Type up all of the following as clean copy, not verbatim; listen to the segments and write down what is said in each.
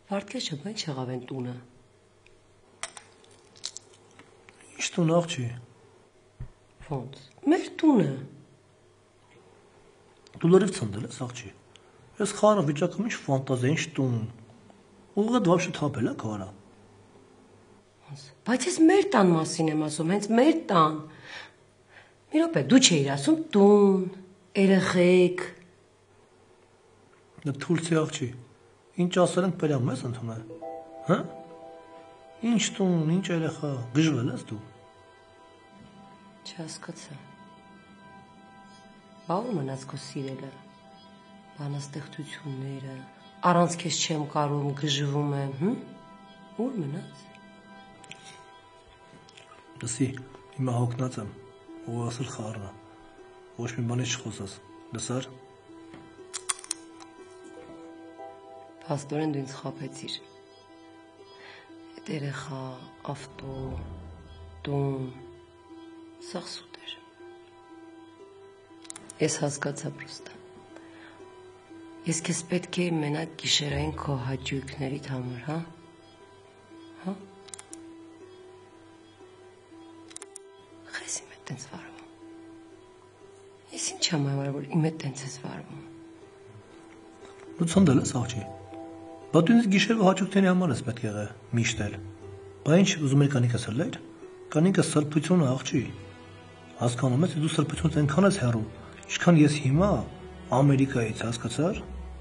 Վարդգեշը բան չեղավ են տունը։ Ինչ տուն աղջի։ Ոնց։ Մեր տունը։ Դու լրիվ ցնդել ես աղջի։ Ես խառը վիճակում ինչ ֆանտազիա, ինչ տուն։ Ուղղակի вообще թափել է քարա։ Բայց ես մեր տան մասին եմ ասում, հենց մեր տան։ Մի րոպե, դու չէիր ասում տուն, երեխեք։ Դա թուրցի աղջի։ Ինչ ասել ենք բերամ ես ընդունել։ Հա? Ինչ տուն, ինչ երեխա, գժվել ես դու։ Չհասկացա։ Բա ու մնաց քո սիրելը, բանաստեղծությունները, առանց քեզ չեմ կարում, գժվում եմ, ուր մնաց։ Լսի, հիմա հոգնած եմ, ու ասել խառնա, ոչ մի բանի չխոսաս, լսար։ Փաստորեն դու ինձ խաբեցիր։ Այդ երեխա, ավտո, տուն, սաղ սուտ էր։ Ես հասկացա պրոստը։ Ես քեզ պետք է մենակ գիշերային քո հաճույքներիդ համար, հա? Հա? Խես իմ հետ տենց վարվում։ Ես ինչ եմ համար, որ իմ հետ տենց ես վարվում։ Դու ցնդել ես աղջի։ Բա դու ինձ գիշերվա հաճույքների համար ես պետք եղել միշտ էլ։ Բա ինչ ուզում եք կանիկս լեր։ Կանիկը սրբություն է աղջի։ Հասկանում ես, դու սրբությունից այնքան ես հեռու, ինչքան ես հիմա Ամերիկայից, հասկացար։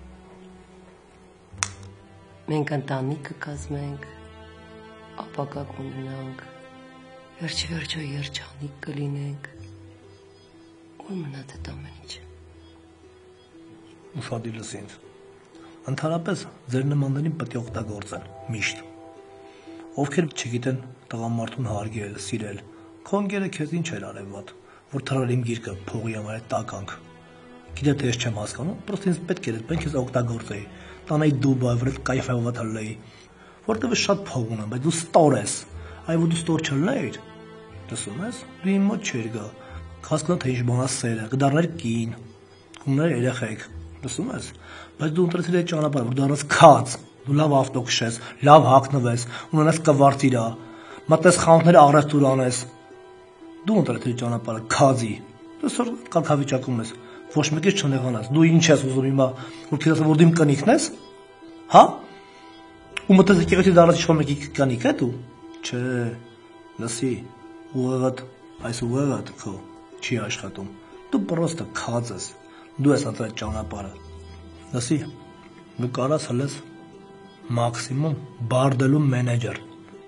Մենք ընտանիք կկազմենք, ապագա կունենանք, վերջիվերջո երջանիկ կլինենք։ Ուր մնաց այդ ամեն ինչ։ Ուշադիր լսի ինձ։ Ընդհանրապես ձեր նմաններին պետք է օգտագործեն միշտ։ Ովքեր չգիտեն տղամարդուն հարգել, սիրել, քո ընկերը քեզ ինչ էր արել վատ, որ թռար իմ գիրկը փողի համար տականք։ Գիտե թե ես չեմ հասկանում, պրոստը ինձ պետք էր այդպես քեզ օգտագործեի, տանեի Դուբայ, վրդ կայֆայով ալեի, որտեղ շատ փող ունեմ, բայց դու ստոր ես, այ որ դու ստոր չլներ, լսում ես, դու իմ մոտ չեր գա, հասկանա թե ինչ բան է սերը, կդառնար կին, կունենար երեխեք, լսում ես, բայց դու ընտրեցիր այդ ճանապարհը, որ դառնաս քաց, դու լավ ավտո քշես, լավ հագնվես, ունենաս կվարտիրա, մտնես խանութները առևտուր անես, դու ընտրեցիր ճանապարհը քազի, դու սոր կարգավիճակում ես, ոչ մեկից չնեղանաս, դու ինչ ես ուզում հիմա, որ քեզ ասեմ, որ դու իմ կնիկն ես, հա, ու մտես եկեղեցի դառնաս ինչ-որ մեկի կնիկ է դու, չէ, լսի, ուղեղդ, այս ուղեղդ քո չի աշխատում, դու պրոստը քաց ես, դու ես ընտրել ճանապարհը, լսի, դու կարաս հլես մաքսիմում բարդելու մենեջեր,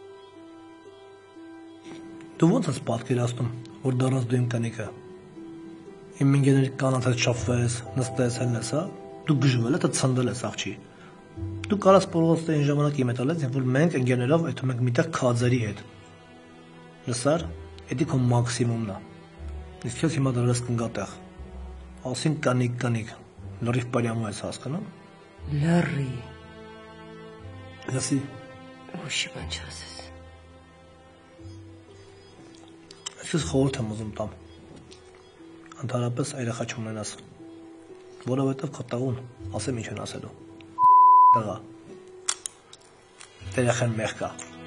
դու ոնց ես պատկերացնում, որ դառնաս դու իմ կնիկը, իմ ընկերների կանանց հետ շփվես, նստես, հելնես, հա, դու գժվել ես, ցնդել ես աղջի, դու կարաս փողոցը այն ժամանակ իմ հետ ալես, որ մենք ընկերներով այդում ենք միտեղ քաձերի հետ, լսար, դա քո մաքսիմումն է, իսկ ես հիմա դրես կնգատեղ, ասին կնիկ, լրիվ պարյամու ես հասկանում, լրի, լսի, ոչ բան չասես, ես խորհուրդ եմ ուզում տամ, ընդհանրապես երեխա չունենաս, որովհետև քո տղուն ասեմ ինչ են ասելու, տղա, երեխան մեղք է,